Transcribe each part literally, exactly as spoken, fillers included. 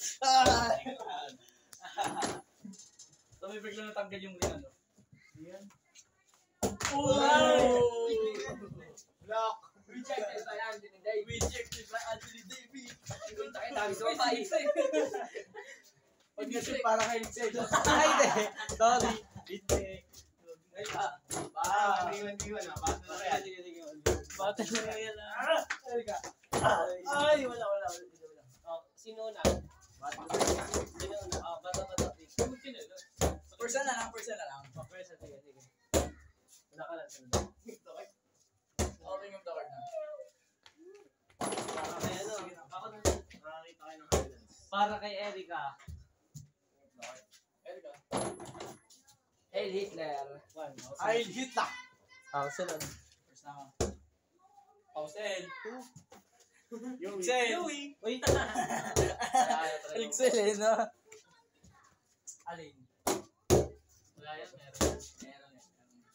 So may bigla natanggal yung ano. Yan. Oh! Block! Rejected by Anthony Davis. Rejected by Anthony Davis. Kung tayo tayo sa fight. Pag kasi para kay Excel. Ay, hindi. Sorry. Hindi. Ay, ah. Ah, tingnan, tingnan ah. Bata na kaya. Sige, sige. Bata na kaya lang. Ay, ka. Ay, wala, wala. wala. Oh, sino na? Bata. Sino na? Oh, bata bata. Person na lang, person na lang. Oh, first, sige, sige. Una ka lang, sunod. Okay yung the card na. Para kay ano? Ako na. Nakakita kayo ng highlights. Para kay Erica. Erika. Hail Hitler. One. Ay, hit na. Ah, sunod. First na ako. Pausel. Yung Excel. Uy! Excel eh, no? Alin? Wala yan, meron. Meron eh.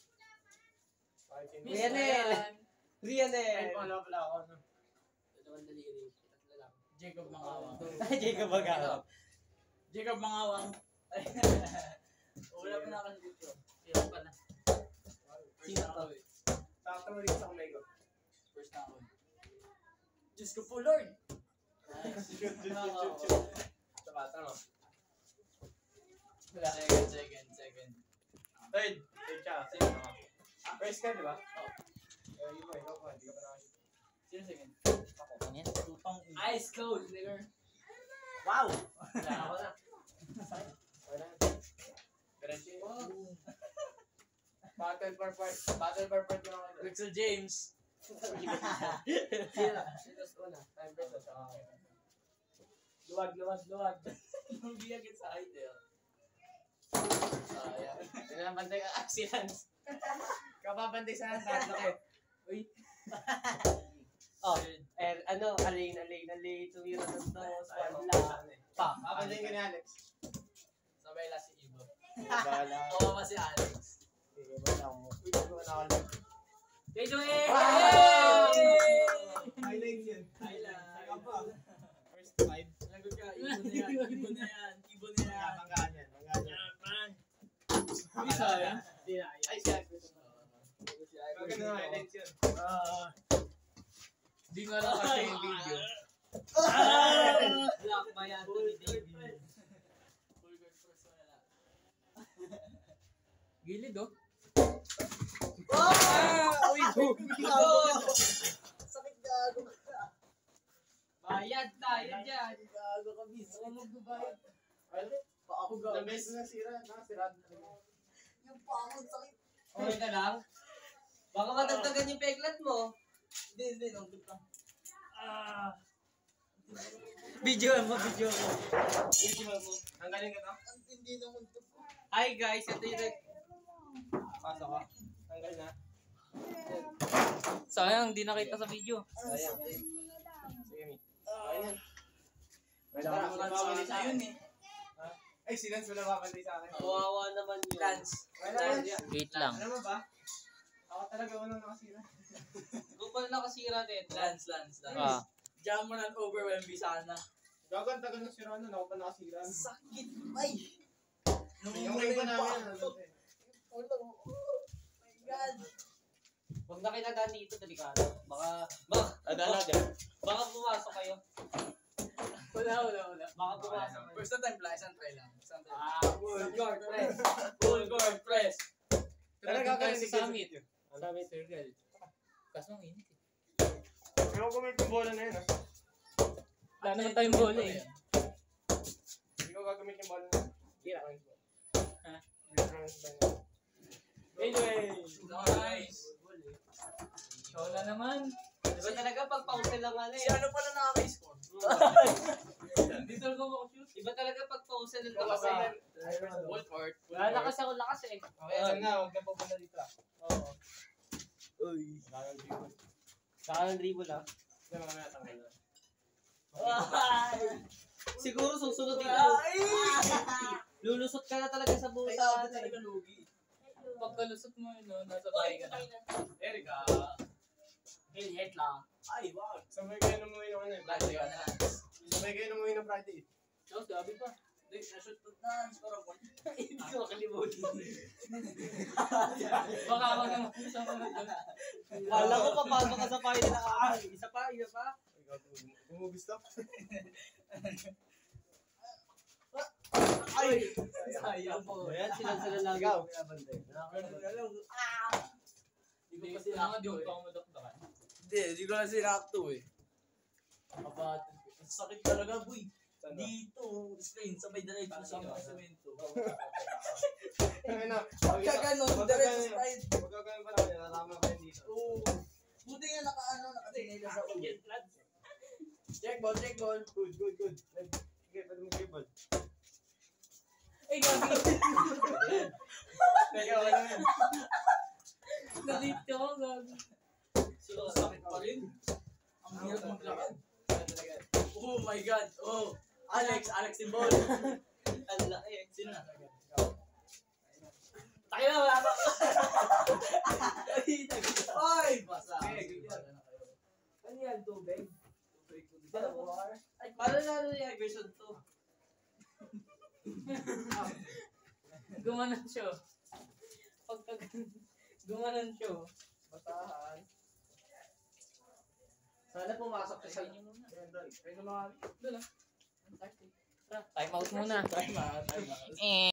Rianel. Rianel. Ay, pala pala ako. no? Dalawang daliri. Tatlo lang. Jacob Mangawang. Jacob Bagawang. Jacob Mangawang. Wala pa na kasi dito. Sino pa na? First na ako eh. Sakto mo rin sa kamay ko. First na ako eh. Diyos ko po, Lord! Shoot, shoot, shoot, shoot, shoot. Sa bata mo. Second, second, second. Third. Third siya. Sino ako? First ka, di ba? Oo. Eh, yun mo, ikaw pa. Hindi ka pa nakakita. Sino second? Ano yan? Tutang ice cold, nigger. Wow! Wala ako na. Wala. Diretso yun. Battle per part. Battle per part yung ako. Rixel James. Sino? Sino una? Time press at saka. Luwag, luwag, luwag. Yung biyagin sa height eh. Sayang. Pinapantay ka accidents. Kapapantay sa tatlo eh. Uy. Oh, er, ano, alin, alin, alin, tumira ng dos, wala. Pa. Kapapantay ka ni Alex. Sabay lang si Ibo. Bala. Oo, si Alex. Sige, bala ako. Uy, ko na ako. J Joey! Highlights yun. Highlight. First five. Lagot ka, Ibo na yan, Ibo na yan, Ibo na yan. Manggaan yan. Manggaan yan. Hindi sayang. Ay, si Alex. Maganda na highlights yun. Di nga lang kasi yung video. Black by Anthony Davis. Full guard first na lang. Gilid oh. Ah! Uy, Sakit gago. Bayad tayo dyan. Gago ka, bis. Ako magbabayad. Ano? Pa ako gago. Ilang beses na sira. Nakasira. Yung pa ako sakit. Okay ka lang? Baka matagdagan yung peglat mo. Hindi, hindi. Nandun lang. video mo, video mo. Video mo. Ang galing ka to? Ang hindi naman ito. Hi guys, ito yung nag... Pasok ka. Tanggal na. Sayang, di nakita sa video. Sayang. Sige, Mi. Okay yan. Wala Parang akong Lance mababali sa sa yun akin. eh. Ay, si Lance wala mababali sa akin. Kawawa naman yun. Lance. Wala yan. Wait lang. Ano mo ba? Ako talaga unang nakasira. Kung pala nakasira dito. Lance, Lance, Lance. Ah. Diyan mo na overwhelm sana. Gago, ang tagal ng sira nun. Ako pa nakasira. Sakit, ay! Nung Yung iba namin. ano, eh. Oh my God. Huwag na kinadaan dito, delikado. Baka, baka, Adala dyan. baka pumasok kayo. Wala, wala, wala. Baka pumasok kayo. First time pala, isang try lang. Isang try lang. Ah, full guard press. Full guard press. Talaga ka si Summit. Ang dami turtle. Kaso ang init eh. Pero kung may bola na yun, ah. Wala naman tayong bola eh. Hindi ko gagamit yung bola na yun. Kira. Ha? Anyway. Nice. Show na naman. Diba talaga pag pause lang ano Si eh. ano pala nakaka-score? Hindi talaga makashoot. Iba talaga pag pause lang Ikaw kasi. kasi. Full court. Wala na kasi ako lakas eh. Okay, alam na. Huwag ka pa pala dito, ah. Oo. Uy. Kaya ang dribble. Saka ng dribble ah. Hindi mo kami natanggal na. Siguro susunod dito. Lulusot ka na talaga sa buhay. Kaya ako talaga lugi. Pagkalusot mo yun, no, nasa bahay ka na. Erika. Hit lang. Ay, wow. Sabay kayo numuwi ng ano eh. Lagi ka na lang. Sabay kayo numuwi ng Friday. Tapos gabi pa. Hindi, na-shoot ko na. Score ako. Hindi ko makalimutan. Baka ako naman sa mga doon. Kala ko papasok ka sa final na kakal. Isa pa, isa pa. Gumugis to. Ay! Sayang po. Ayan, sila-sila lang Ikaw. yung pinabantay. Ah! Hindi ko kailangan di mo pa ako madakdakan. Hindi, hindi ko lang sinakto eh. Kapat. Ang sakit talaga, boy. Dito, Spain, sabay diretso sa mga semento. Ayun na. Pagka ganon, diretso slide. Pagka ganun pa tayo, nalaman kayo dito. Oo. Buti nga naka-ano, nakatingin sa ulo. Get lads. Check ball, check ball. Good, good, good. Sige, pwede mo kayo ball. Ay, gabi. Teka, wala yan. Nalito ako, gabi. So, sakit pa rin. Ang hirap maglakad. Oh my God. Oh. Alex, Alex Timbol. Ang laki. Sino na? Tayo na, wala pa. Ay, basa. Okay, good yan. Ano yan, tubig? Tubig ko dito. Ay, paano na ano yung version two? Gumanon siya. Pagka gumanon siya. Basahan. Sana pumasok ka sa Try niyo muna. Ayun, doon. Ayun na mga Doon ah. Time out muna. Time out. Time out.